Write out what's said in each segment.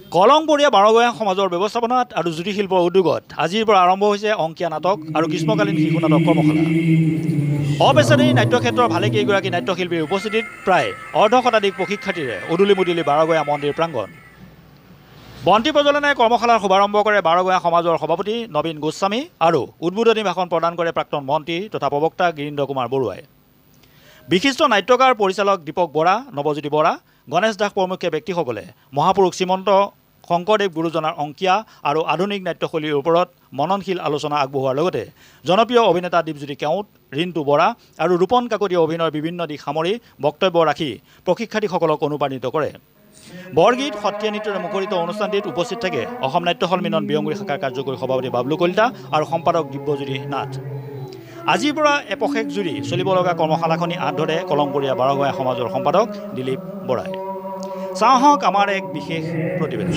কলংবৰীয়া বাৰগঞা সমাজৰ ব্যৱস্থাপনাত আৰু জ্যোতি শিল্পৰ উদ্যোগত আজিৰ পৰা আৰম্ভ হৈছে অংকীয়া নাটক আৰু গ্ৰীষ্মকালীন শিশু নাটক কৰ্মশালা। অপেছাদাৰী নাট্যক্ষেত্ৰৰ ভালেকেইগৰাকী নাট্যশিল্পীৰ উপস্থিতিত প্ৰায় অৰ্ধশতাধিক প্ৰশিক্ষাৰ্থীৰে উদুলি মুদুলি বাৰগঞা মন্দিৰ প্ৰাংগণ। বন্তি প্ৰজ্বলনে কৰ্মশালাৰ শুভাৰম্ভ কৰে বাৰগঞা সমাজৰ সভাপতি নবীন গোস্বামী আৰু উদ্বোধনী ভাষণ প্ৰদান কৰে প্ৰাক্তন মন্ত্ৰী তথা প্ৰবক্তা গিৰীন্দ্ৰ কুমাৰ বৰুৱাই। বিশিষ্ট নাট্যকাৰ পৰিচালক দীপক বৰা, নৱজ্যোতি বৰা, গণেশ দাস প্ৰমুখ্য ব্যক্তিসকলে মহাপুৰুষ শ্ৰীমন্ত শংকৰদেৱ গুৰুজনাৰ অংকীয়া আৰু আধুনিক নাট্যশৈলীৰ ওপৰত মননশীল আলোচনা আগবঢ়োৱাৰ লগতে জনপ্ৰিয় অভিনেতা দীপজ্যোতি কেওট, ৰিণ্টু বৰা আৰু ৰূপন কাকতীয়া অভিনয়ৰ বিভিন্ন দিশ সামৰি বক্তব্য ৰাখি প্ৰশিক্ষাৰ্থীসকলক অনুপ্ৰাণিত কৰে। বৰগীত, সত্ৰীয়া নৃত্যৰে মুখৰিত অনুষ্ঠানটিত উপস্থিত থাকে অসম নাট্য সন্মিলন বিয়ংগুৰি শাখাৰ কাৰ্যকৰী সভাপতি বাবলু কলিতা আৰু সম্পাদক দিব্যজ্যোতি নাথ। আজিৰ পৰা এপষেক জুৰি চলিব লগা কৰ্মশালাখনি আঁত ধৰে কলংবৰীয়া বাৰগঞা সমাজৰ সম্পাদক দিলীপ বৰাই। চাওঁহক আমাৰ এক বিশেষ প্ৰতিবেদন।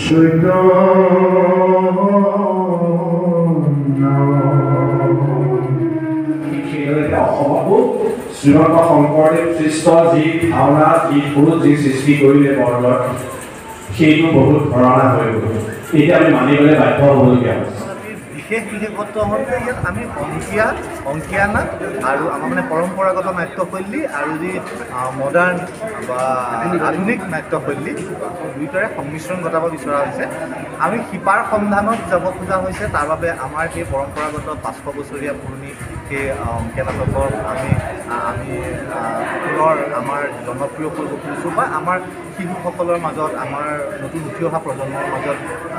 শ্ৰীমন্ত শংকৰদেৱ সৃষ্ট যি ভাওনা, যি সুৰ, যি সৃষ্টি কৰিলে বৰগড়ত, সেইটো বহুত ধৰণা হৈ গ'ল। এতিয়া আমি মানিবলৈ বাধ্য হ'বলগীয়া হৈছে। বিশেষ বিশেষত্ব হ'ল যে ইয়াত আমি অংকীয়া নাট আৰু আমাৰ মানে পৰম্পৰাগত নাট্যশৈলী আৰু যি মডাৰ্ণ বা আধুনিক নাট্যশৈলী দুয়োটাৰে সংমিশ্ৰণ ঘটাব বিচৰা হৈছে। আমি শিপাৰ সন্ধানত যাব খোজা হৈছে। তাৰ বাবে আমাৰ সেই পৰম্পৰাগত 500 বছৰীয়া পুৰণি সেই অংকীয়া নাটকৰ আমি পুনৰ আমাৰ জনপ্ৰিয় কৰিব খুজিছোঁ বা আমাৰ শিশুসকলৰ মাজত, আমাৰ নতুন উঠি অহা প্ৰজন্মৰ মাজত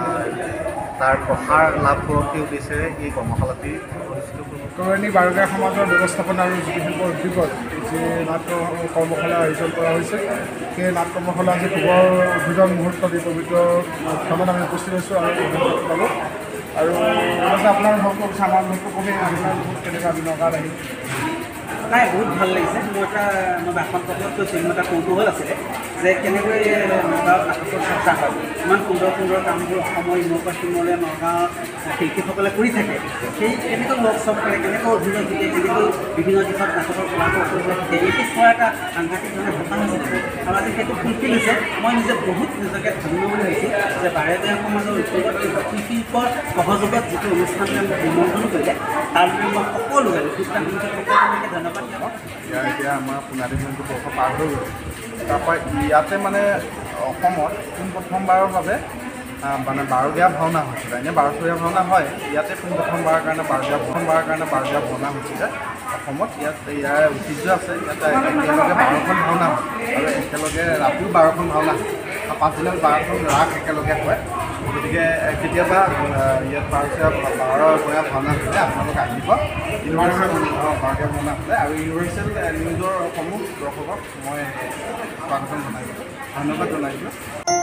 তাৰ প্ৰসাৰ লাভ কৰক সেই উদ্দেশ্যেৰে এই কৰ্মশালাটি অনুষ্ঠিত কৰিব। তৰণী বাৰগঞা সমাজৰ ব্যৱস্থাপনা আৰু জ্যোতি শিল্পৰ উদ্যোগত যি নাট কৰ্মশালা আয়োজন কৰা হৈছে, সেই নাট কৰ্মশালা আজি পূবৰ উদ্বোধন মুহূৰ্তত এই পবিত্ৰ স্থানত আমি উপস্থিত হৈছোঁ আৰু আপোনাৰ অনুভৱ কৰিছে, আমাৰ অনুভৱ কবি আপোনাৰ বহুত কেনেকুৱা বিনকাত আহি নাই, বহুত ভাল লাগিছে। মই ভাষণ পত্ৰত কৈছোঁ, মোৰ এটা কৌতূহল আছিলে যে কেনেকৈ নগাঁৱত নাটকৰ চৰ্চা হয়। ইমান সুন্দৰ সুন্দৰ কামবোৰ অসমৰ ইমূৰ পৰা সিমূৰলৈ নগাঁৱৰ শিল্পীসকলে কৰি থাকে। সেই কেনেকৈ ৱৰ্কশ্বপ কৰে, কেনেকৈ অভিনয় শিকে, কেনেকৈ বিভিন্ন দিশত নাটকৰ কলাকৌশল শিকে, এইটো চোৱাৰ এটা সাংঘাতিক সপোন হৈছিলে আৰু আজি সেইটো ফুলফিল হৈছে। মই নিজে বহুত নিজকে ধন্য বুলি ভাবিছোঁ যে বাৰগঞা সমাজৰ উদ্যোগত এই জ্যোতি শিল্পৰ সহযোগত যিটো অনুষ্ঠানলৈ মোক নিমন্ত্ৰণ কৰিলে, তাৰ বাবে মই সকলোকে সকলোকে ধন্যবাদ। এতিয়া আমাৰ সোণালী জয়ন্তী বৰ্ষ পাৰ হৈ গ'ল। তাৰপৰা ইয়াতে মানে অসমত পোনপ্ৰথমবাৰৰ বাবে মানে বাৰগীয়া ভাওনা হৈছিলে। এনেই 12চৰীয়া ভাওনা হয়, ইয়াতে পোনপ্ৰথমবাৰৰ কাৰণে বাৰগীয়া ভাওনা হৈছিলে অসমত। ইয়াৰ ঐতিহ্য আছে। ইয়াতে একেলগে 12খন ভাওনা হয় আৰু একেলগে ৰাতিও 12খন ভাওনা হয়, 5 দিনত 12খন ৰাস একেলগে হয়। গতিকে কেতিয়াবা ইয়াত বাৰগীয়া ভাওনা হ'লে আপোনালোক আহিব। বাৰগীয়া ভাওনা হ'লে আৰু ইউনিভাৰ্চেল নিউজৰ সমূহ দৰ্শকক মই স্বাগতম জনাইছোঁ, ধন্যবাদ জনাইছোঁ।